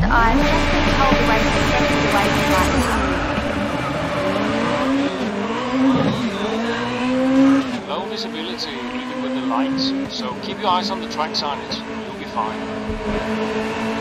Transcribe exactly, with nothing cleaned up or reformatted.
I've just been told the race is seconds away from lights. Low visibility even with the lights, so keep your eyes on the track signage, you'll be fine.